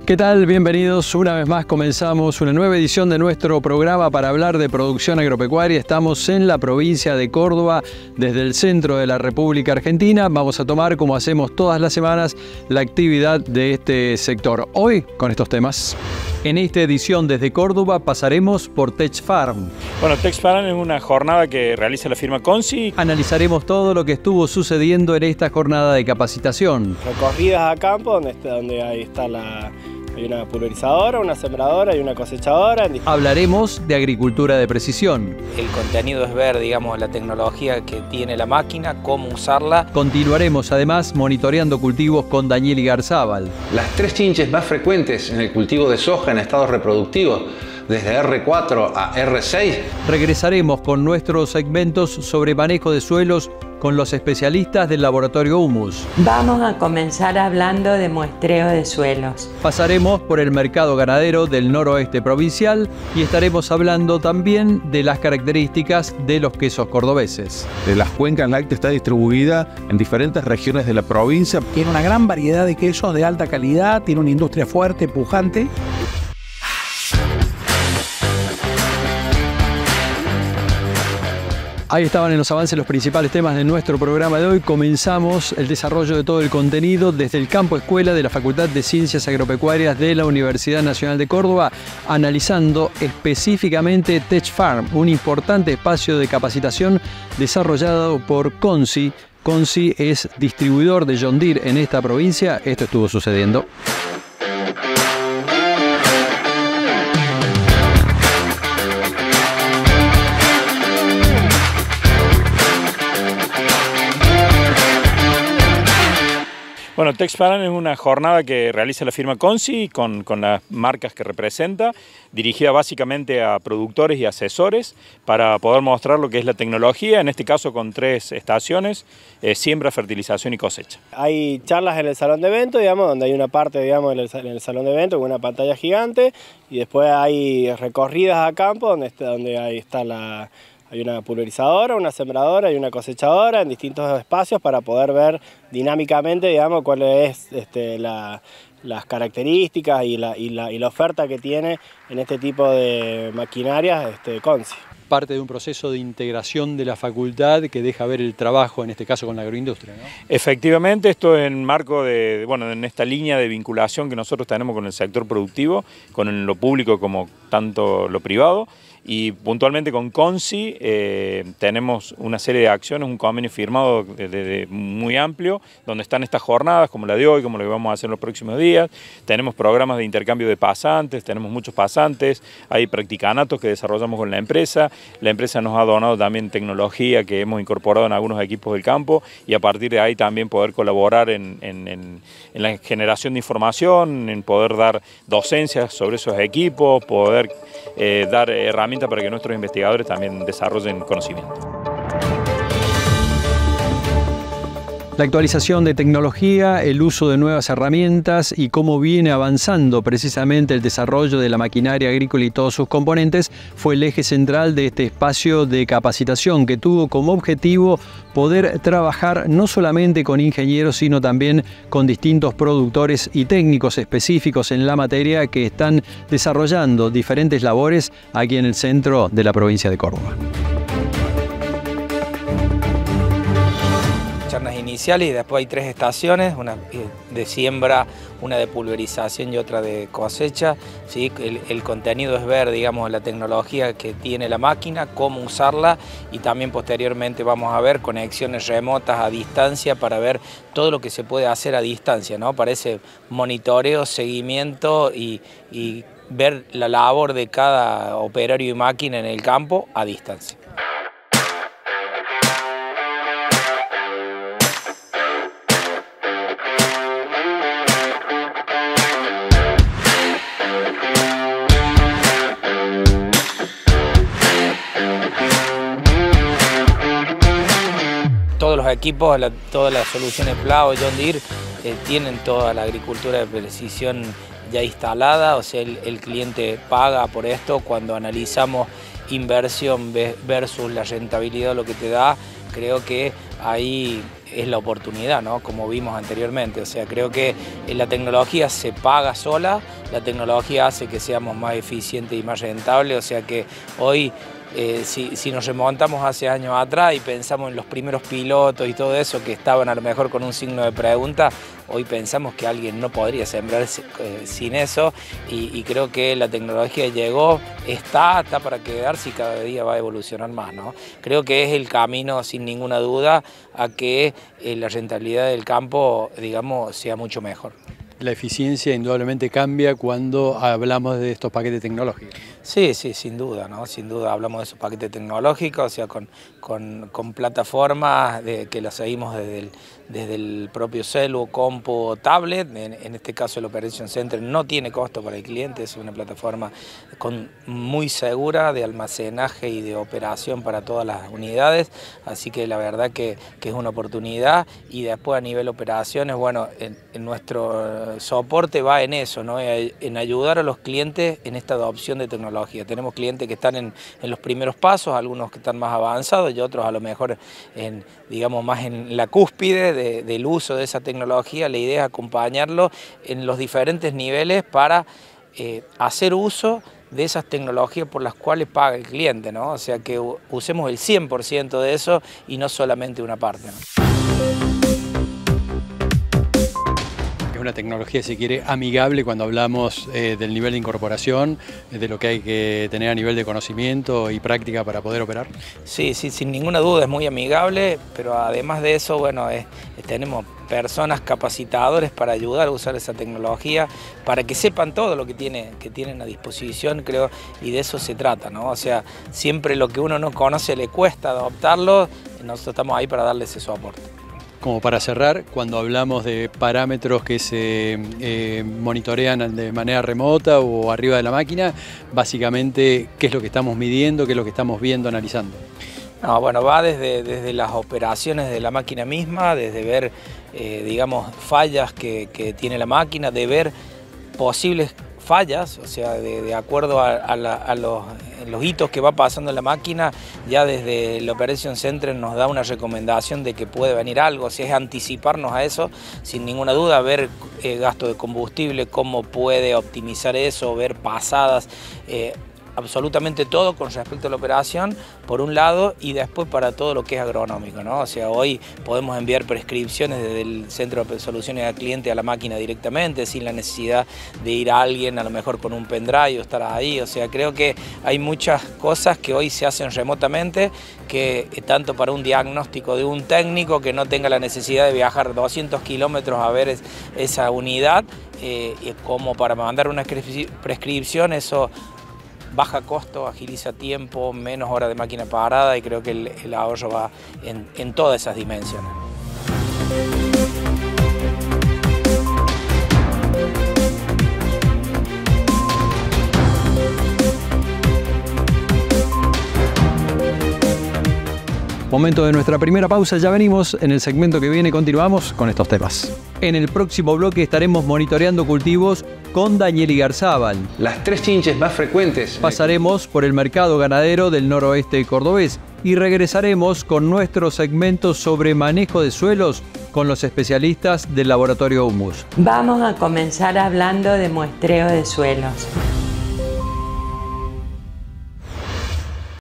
¿Qué tal? Bienvenidos. Una vez más comenzamos una nueva edición de nuestro programa para hablar de producción agropecuaria. Estamos en la provincia de Córdoba, desde el centro de la República Argentina. Vamos a tomar, como hacemos todas las semanas, la actividad de este sector. Hoy, con estos temas. En esta edición desde Córdoba pasaremos por TechFarm. Bueno, TechFarm es una jornada que realiza la firma Consi. Analizaremos todo lo que estuvo sucediendo en esta jornada de capacitación. Recorridas a campo, donde ahí está hay una pulverizadora, una sembradora y una cosechadora. Hablaremos de agricultura de precisión. El contenido es ver, digamos, la tecnología que tiene la máquina, cómo usarla. Continuaremos además monitoreando cultivos con Daniel Igarzábal. Las 3 chinches más frecuentes en el cultivo de soja en estados reproductivos, desde R4 a R6. Regresaremos con nuestros segmentos sobre manejo de suelos con los especialistas del laboratorio Humus. Vamos a comenzar hablando de muestreo de suelos. Pasaremos por el mercado ganadero del noroeste provincial y estaremos hablando también de las características de los quesos cordobeses. Las cuencas lácteas está distribuida en diferentes regiones de la provincia. Tiene una gran variedad de quesos de alta calidad, tiene una industria fuerte, pujante. Ahí estaban en los avances los principales temas de nuestro programa de hoy. Comenzamos el desarrollo de todo el contenido desde el campo escuela de la Facultad de Ciencias Agropecuarias de la Universidad Nacional de Córdoba, analizando específicamente TechFarm, un importante espacio de capacitación desarrollado por Consi. Consi es distribuidor de John Deere en esta provincia. Esto estuvo sucediendo. Bueno, TechFarm es una jornada que realiza la firma Consi con las marcas que representa, dirigida básicamente a productores y asesores para poder mostrar lo que es la tecnología, en este caso con 3 estaciones, siembra, fertilización y cosecha. Hay charlas en el salón de eventos, digamos, donde hay una parte, digamos, en el salón de eventos con una pantalla gigante, y después hay recorridas a campo donde ahí está hay una pulverizadora, una sembradora y una cosechadora en distintos espacios para poder ver dinámicamente, digamos, cuáles es las características y la oferta que tiene en este tipo de maquinarias Consi. Parte de un proceso de integración de la facultad que deja ver el trabajo, en este caso con la agroindustria, ¿no? Efectivamente, esto en marco de, en esta línea de vinculación que nosotros tenemos con el sector productivo, con lo público como tanto lo privado. Y puntualmente con Consi tenemos una serie de acciones, un convenio firmado muy amplio, donde están estas jornadas, como la de hoy, como lo que vamos a hacer en los próximos días. Tenemos programas de intercambio de pasantes, tenemos muchos pasantes, hay practicanatos que desarrollamos con la empresa. La empresa nos ha donado también tecnología que hemos incorporado en algunos equipos del campo y a partir de ahí también poder colaborar en la generación de información, en poder dar docencias sobre esos equipos, poder dar herramientas para que nuestros investigadores también desarrollen conocimiento. La actualización de tecnología, el uso de nuevas herramientas y cómo viene avanzando precisamente el desarrollo de la maquinaria agrícola y todos sus componentes fue el eje central de este espacio de capacitación que tuvo como objetivo poder trabajar no solamente con ingenieros, sino también con distintos productores y técnicos específicos en la materia que están desarrollando diferentes labores aquí en el centro de la provincia de Córdoba. Charlas iniciales y después hay 3 estaciones, una de siembra, una de pulverización y otra de cosecha. ¿Sí? El contenido es ver, digamos, la tecnología que tiene la máquina, cómo usarla y también posteriormente vamos a ver conexiones remotas a distancia para ver todo lo que se puede hacer a distancia, ¿no? Para ese monitoreo, seguimiento y ver la labor de cada operario y máquina en el campo a distancia. Todos los equipos, todas las soluciones Plough, John Deere, tienen toda la agricultura de precisión ya instalada, o sea, el cliente paga por esto. Cuando analizamos inversión versus la rentabilidad, lo que te da, creo que ahí es la oportunidad, ¿no? Como vimos anteriormente. O sea, creo que la tecnología se paga sola, la tecnología hace que seamos más eficientes y más rentables, o sea que hoy si nos remontamos hace años atrás y pensamos en los primeros pilotos y todo eso que estaban a lo mejor con un signo de pregunta, hoy pensamos que alguien no podría sembrar sin eso y creo que la tecnología llegó, está para quedarse y cada día va a evolucionar más, ¿no? Creo que es el camino sin ninguna duda a que la rentabilidad del campo, digamos, sea mucho mejor. La eficiencia indudablemente cambia cuando hablamos de estos paquetes tecnológicos. Sí, sin duda, ¿no? Sin duda hablamos de esos paquetes tecnológicos, o sea, con plataformas que las seguimos desde el propio celu, compu, tablet. En este caso el Operation Center no tiene costo para el cliente, es una plataforma muy segura de almacenaje y de operación para todas las unidades, así que la verdad que es una oportunidad. Y después a nivel operaciones, bueno, en nuestro soporte va en eso, ¿no? En ayudar a los clientes en esta adopción de tecnología. Tenemos clientes que están en los primeros pasos, algunos que están más avanzados y otros a lo mejor digamos más en la cúspide del uso de esa tecnología. La idea es acompañarlo en los diferentes niveles para hacer uso de esas tecnologías por las cuales paga el cliente, ¿no? O sea que usemos el 100% de eso y no solamente una parte, ¿no? Es una tecnología, si quiere, amigable cuando hablamos del nivel de incorporación, de lo que hay que tener a nivel de conocimiento y práctica para poder operar. Sí, sin ninguna duda es muy amigable, pero además de eso, bueno, tenemos personas capacitadores para ayudar a usar esa tecnología, para que sepan todo lo que tienen a disposición, creo, y de eso se trata, ¿no? O sea, siempre lo que uno no conoce le cuesta adoptarlo, nosotros estamos ahí para darles ese aporte. Como para cerrar, cuando hablamos de parámetros que se monitorean de manera remota o arriba de la máquina, básicamente, ¿qué es lo que estamos midiendo, qué es lo que estamos viendo, analizando? No, bueno, va desde las operaciones de la máquina misma, desde ver, digamos, fallas que tiene la máquina, de ver posibles fallas, o sea, de acuerdo a los hitos que va pasando en la máquina, ya desde el Operation Center nos da una recomendación de que puede venir algo, o sea, es anticiparnos a eso, sin ninguna duda, ver gasto de combustible, cómo puede optimizar eso, ver pasadas, absolutamente todo con respecto a la operación, por un lado, y después para todo lo que es agronómico, ¿no? O sea, hoy podemos enviar prescripciones desde el Centro de Soluciones al Cliente a la máquina directamente, sin la necesidad de ir a alguien, a lo mejor con un pendrive o estar ahí. O sea, creo que hay muchas cosas que hoy se hacen remotamente, que tanto para un diagnóstico de un técnico que no tenga la necesidad de viajar 200 kilómetros a ver esa unidad, como para mandar una prescripción, eso baja costo, agiliza tiempo, menos horas de máquina parada, y creo que el ahorro va en todas esas dimensiones. Momento de nuestra primera pausa, ya venimos. En el segmento que viene continuamos con estos temas. En el próximo bloque estaremos monitoreando cultivos con Daniel Igarzábal. Las 3 chinches más frecuentes. Pasaremos por el mercado ganadero del noroeste cordobés y regresaremos con nuestro segmento sobre manejo de suelos con los especialistas del laboratorio Humus. Vamos a comenzar hablando de muestreo de suelos.